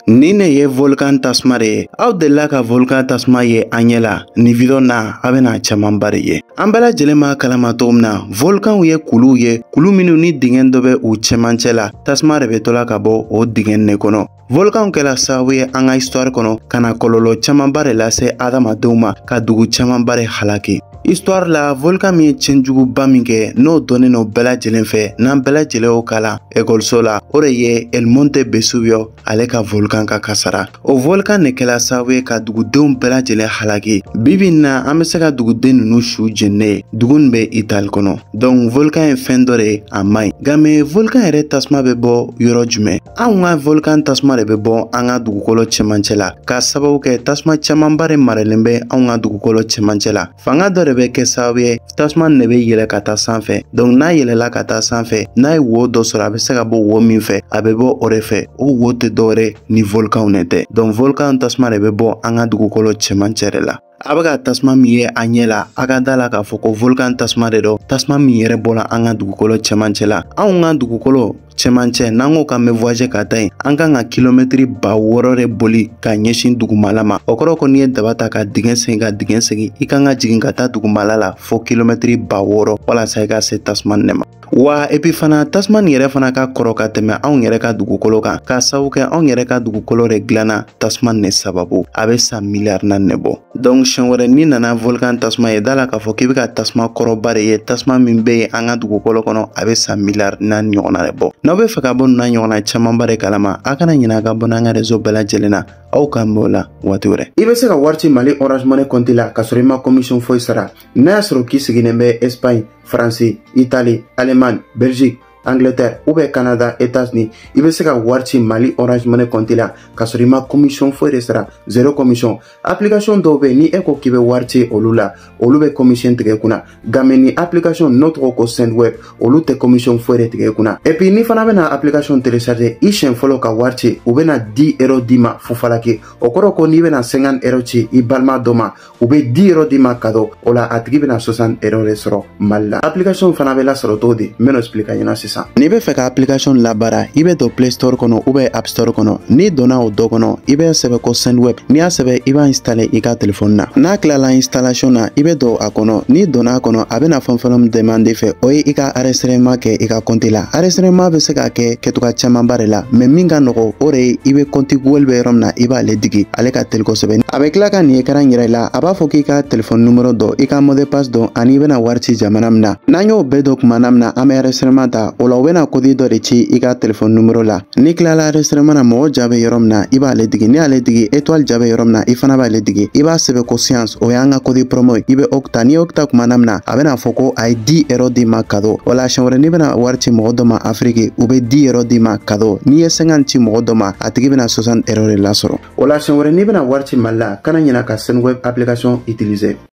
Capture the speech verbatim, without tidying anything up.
Ni ne ye volcan tasuma de ye. Aw delila ka volcan tasuma ye an ɲɛ la ni video na a bena camanba de ye. An bɛɛ lajɛlen b'a kalama cogo min na volcanw ye kuluw ye, kulu minnu ni dingɛn dɔ bɛ u cɛmancɛ la, tasuma de bɛ tola ka bɔ o dingɛn ne kɔnɔ. Volcanw kɛla sababu ye an ka histoire kɔnɔ ka na kɔlɔlɔ camanba de lase adamadenw ma ka dugu camanba de halaki. Histoire la volcan min ye cɛnjuguba min kɛ n'o dɔnnen no bɛɛ lajɛlen fɛ n'an bɛɛ lajɛlen y'o kalan ekɔliso la, o de ye El Monte Vesubio ale ka volcan ka kasara. O volcan ne kɛla sababu ye ka dugudenw bɛɛ lajɛlen halaki. Bibi na an bɛ se ka duguden ninnu su jenne ye. Dugu nin bɛ Itali kɔnɔ. Donc volcan ye fɛn dɔ de ye a maɲi. Nka mais volcan yɛrɛ tasuma bɛ bɔ yɔrɔ jumɛn? Anw ka volcan tasuma de bɛ bɔ an ka dugukolo cɛmancɛ la. Ka sababu kɛ tasuma camanba de maralen bɛ anw ka dugukolo cɛmancɛ la. Fanga dɔ de bɛ kɛ sababu ye tasuma ne bɛ yɛlɛ ka taa sanfɛ. Donc n'a yɛlɛla ka taa sanfɛ, n'a ye wo dɔ sɔrɔ a bɛ se ka bɔ wo min fɛ, a bɛ bɔ o de fɛ. O wo tɛ dɔwɛrɛ ni volcanw ne tɛ. Donc volcan tasuma de bɛ bɔ an ka dugukolo cɛmancɛ de la. A bɛ ka tasuma min ye a ɲɛ la, a ka da la k'a fɔ ko volcan tasuma de don. Tasuma min yɛrɛ bɔra an ka dugukolo cɛmancɛ la. Anw ka dugukolo cɛmancɛ n'an ko k'an bɛ voyager ka taa yen, an kan ka kilomɛtiri ba wɔɔrɔ de boli ka ɲɛsin dugumala ma. O kɔrɔ ko n'i ye daba ta ka dingɛ segin ka dingɛ segin, i kan ka jigin ka taa dugumala la fo kilomɛtiri ba wɔɔrɔ walasa i ka se tasuma ne ma. Wa epi fana tasuma nin yɛrɛ fana ka kɔrɔ ka tɛmɛ anw yɛrɛ ka dugukolo kan. K'a sababu kɛ anw yɛrɛ ka dugukolo de dilanna tasuma ne sababu. A bɛ san miliyari naani ne bɔ. Donc siɲɛ wɛrɛ n'i nana volcan tasuma ye, da la k'a fɔ k'i bɛ ka tasuma kɔrɔba de ye, tasuma min bɛ yen an ka dugukolo kɔnɔ a bɛ san miliyari naani ɲɔgɔnna de bɔ. N'aw bɛ fɛ ka bɔ nin n'a ɲɔgɔnna camanba de kalama, a kana ɲinɛ a ka bɔ n'an ka réseau bɛɛ lajɛlen na. Aw k'an b'o la waati wɛrɛ. I bɛ se ka wari ci Mali Orange Money compte la ka sɔrɔ i ma commission foyi sara. N'a y'a sɔrɔ k'i sigilen bɛ Espagne, France, Italie, Allemagne, Belgique, Angleterre ou bien Canada, États-Unis, i bɛ se ka wari ci Mali Orange Money compte la ka sɔrɔ i ma commission foyi de sara, zéro commission. Application dɔw bɛ yen ni e ko k'i bɛ wari ci olu la, olu bɛ commission tigɛ kunna. Nka mais ni application n'o tɔgɔ ko Sendweb, olu tɛ commission foyi de tigɛ kunna. Et puis ni fana bɛna application télécharger, i siɲɛ fɔlɔ ka wari ci, u bɛna dix euros d'i ma fufalaki. O kɔrɔ ko n'i bɛna cinquante euros ci i balima dɔ ma, u bɛ dix euros d'i ma cadeau. O la a tigi bɛna soixante euros de sɔrɔ Mali la. Application fana bɛ lasɔrɔ cogo di? N bɛna expliquer ɲɛna sisan. N'i bɛ fɛ ka application labara, i bɛ don Play Store kɔnɔ ou bien App Store kɔnɔ. N'i donna o dɔ kɔnɔ, i bɛ sɛbɛn ko Sendweb. N'i y'a sɛbɛn, i b'a installer i ka téléphone na. N'a tilala installation na, i bɛ don a kɔnɔ. N'i donna a kɔnɔ, a bɛna fɛn fɛn min demander fɛ, o ye i ka enregistrement kɛ i ka compte la. Enregistrement bɛ se ka kɛ kɛcogoya camanba de la, mais min ka nɔgɔ o de ye i bɛ compte Google bɛ yɔrɔ min na, i b'ale digi, ale ka teli kosɛbɛ. A bɛ tila ka nin écran yira i la, a b'a fɔ k'i ka téléphone numéro dɔn, i ka mot de passe dɔn, ani i bɛna wari ci jamana min na. N'an y'o bɛɛ dɔn kumana min na, an bɛ enregistrement ta, o la u bɛna code dɔ de ci i ka téléphone numéro la. N'i tilala enregistrement na, mɔgɔ ja bɛ yɔrɔ min na, i b'ale digi. N'i y'ale digi, étoile ja bɛ yɔrɔ min na, i fana b'ale digi. I b'a sɛbɛn ko science, o y'an ka code promo ye. I bɛ octa, n'i ye octa kumana min na, a bɛna fɔ ko a ye dix euros d'i ma cadeau. O la siɲɛ wɛrɛ n'i bɛna wari ci mɔgɔ dɔ ma Afrique, u bɛ dix euros d'i ma cadeau. N'i ye cinquante ci mɔgɔ dɔ ma, a tigi bɛna soixante euros de lasɔrɔ. O la siɲɛ wɛrɛ n'i bɛna wari ci Mali la, kana ɲinɛ ka Sendweb application utiliser.